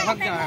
थक जाए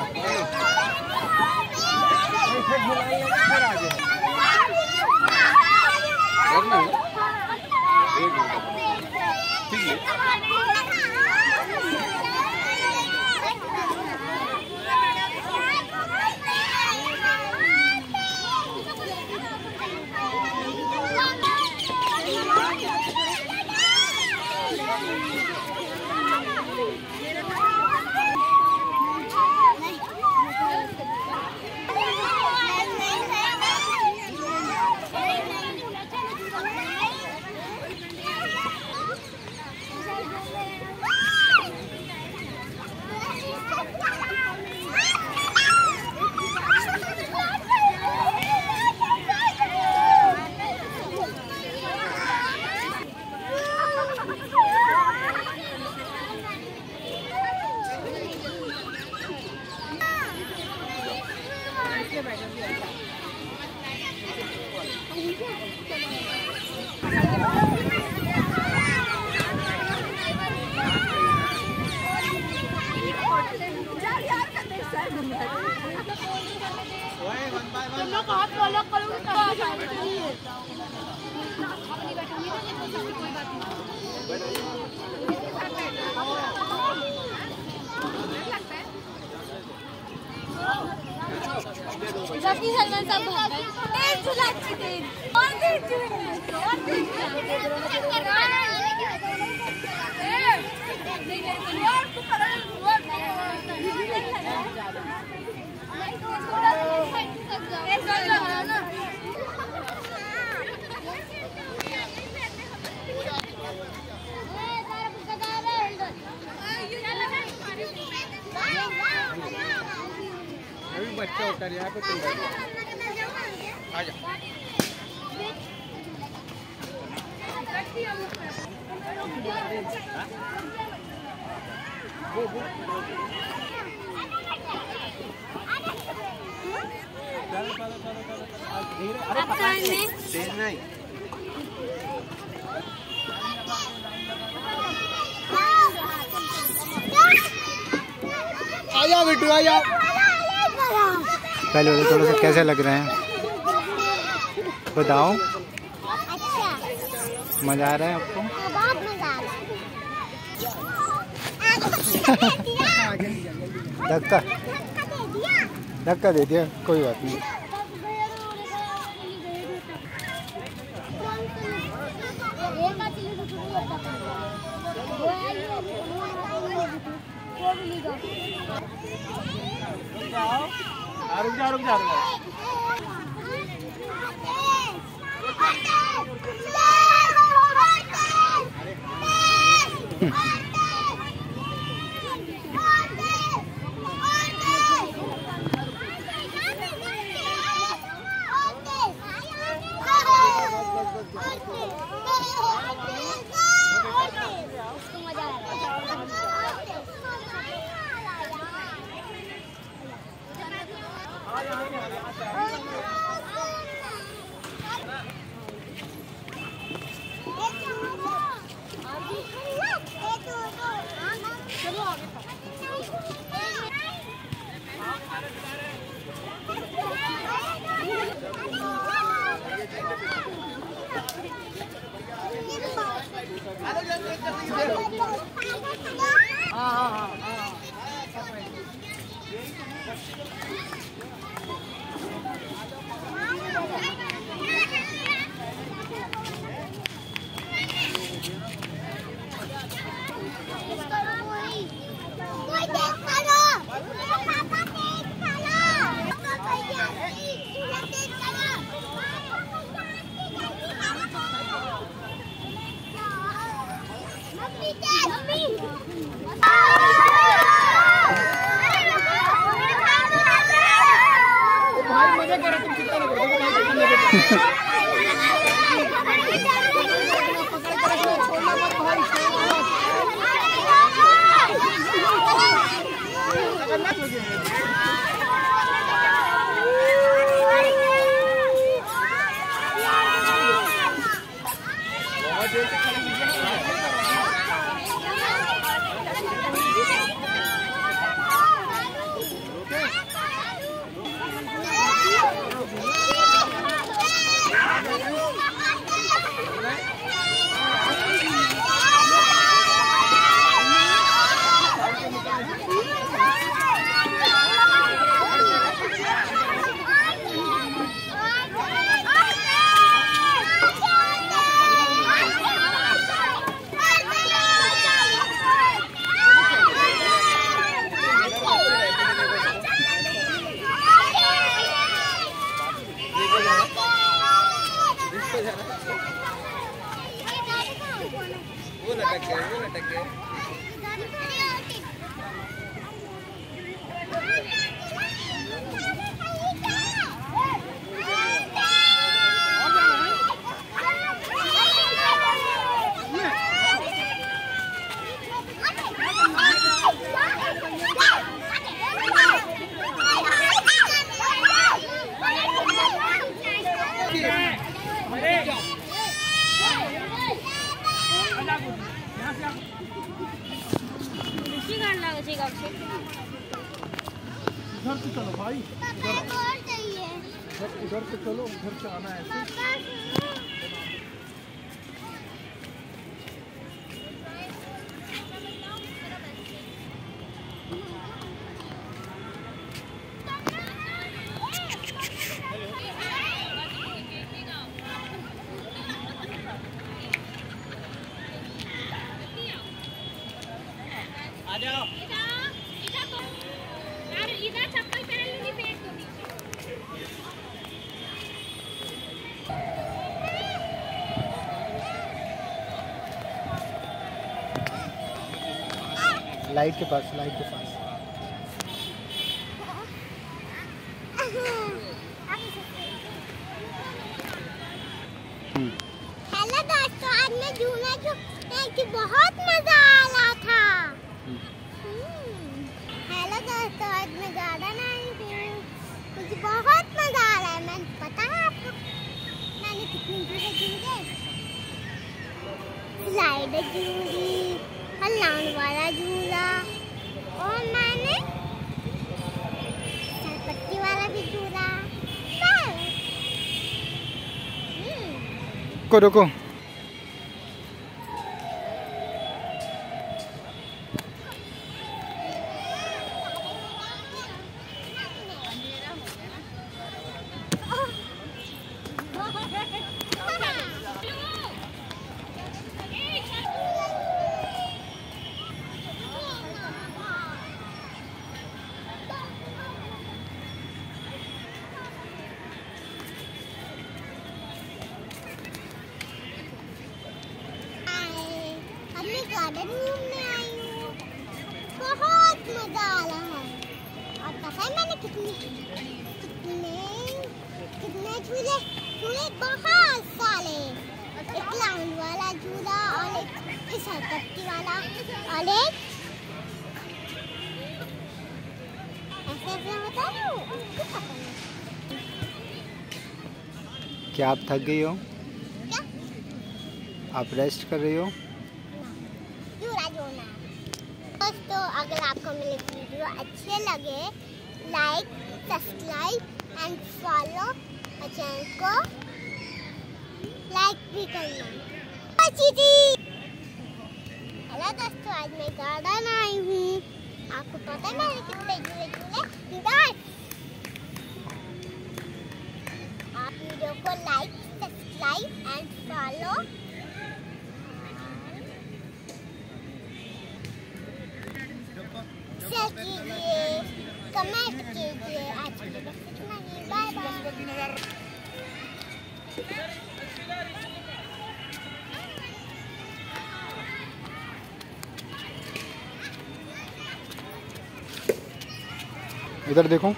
बच्चा उतर यहाँ पे तुम आ जा। नहीं आ जाओ बिट्टू आ जाओ। पहले तो थोड़ा सा कैसे लग रहे हैं बताओ। अच्छा मजा आ रहा है आपको? बहुत मजा आ रहा है। धक्का धक्का दे दिया, कोई बात नहीं। रुक जा रुक जा रुक जा। वो लटक गए। उधर से चलो भाई, उधर से चलो, उधर से आना है ऐसे। आ जाओ। लाइट के पास, लाइट के पास। हेलो दोस्तों, आज मैं झूला कि बहुत मजा आ रहा था। हेलो दोस्तों, आज मैं गार्डन आई हूँ, मुझे बहुत मजा आ रहा है। मैंने पता है आपको मैंने कितनी झूले झूले, स्लाइड झूली, हलाने वाला झूला, और मैंने पट्टी वाला भी झूला। रुको। गार्डन घूमने आई हूँ, बहुत मजा आ रहा है। और पता है मैंने कितने झूले झूले, बहुत सारे। एक लाउंड वाला झूला, और एक फिसलपट्टी वाला, और एक ऐसे होता है उसको पता नहीं। क्या आप थक गई हो? क्या? आप रेस्ट कर रही हो? दोस्तों, अगर आपको मेरी वीडियो अच्छे लगे, like, subscribe and follow channel को लाइक भी करना। हेलो दोस्तों, आज मैं गार्डन आई हूँ, आपको पता है मैंने कितने झूले झूले। 10। आप वीडियो को लाइक, सब्सक्राइब एंड फॉलो कीजिए, कमेंट कीजिए। आज के लिए बस इतना ही, बाय बाय। इधर देखो।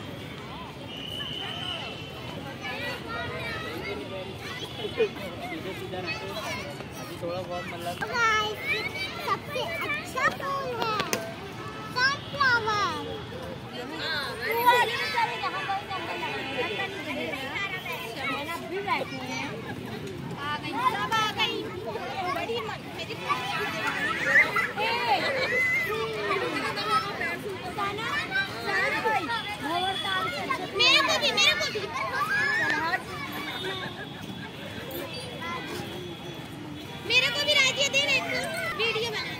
थोड़ा बहुत मतलब सबसे अच्छा फूल है सनफ्लावर। मेरे को भी राजी दे रहे वीडियो बनाने।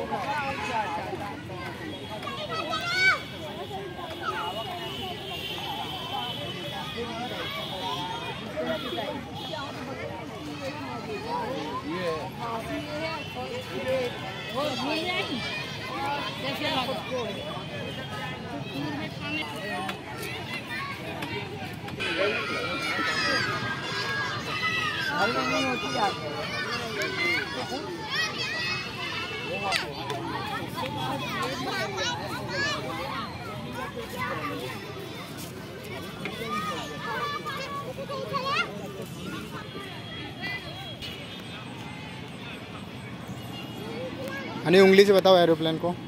हनी उंगली से बताओ एरोप्लेन को।